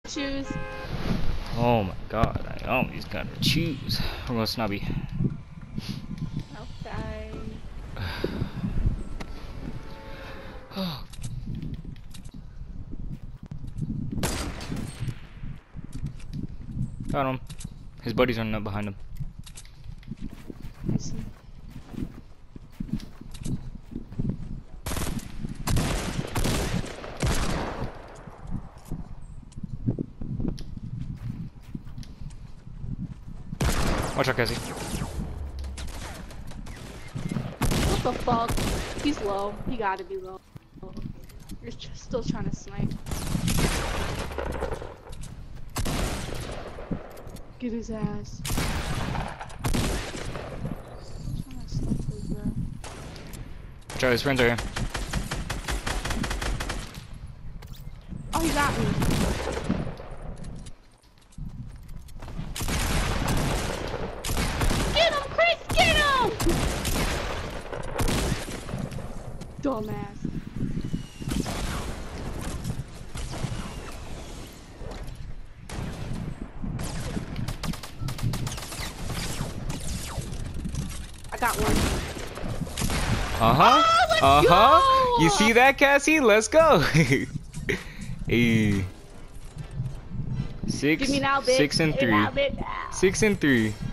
choose. Oh my god, I always gotta choose. We're going snobby. Okay. Got him. His buddies running up behind him. I see. Watch out, Cassie. What the fuck? He's low. He gotta be low. You're still trying to snipe. Get his ass. Trying to snipe his, bro. Watch out, his friends are here. Oh, he got me. Get him, Chris! Get him! Dumbass. I got one. Uh-huh. Oh, let's go! You see that, Cassie? Let's go. Hey. Give me now, bitch. 6 and 3. Give me now, bitch. 6 and 3.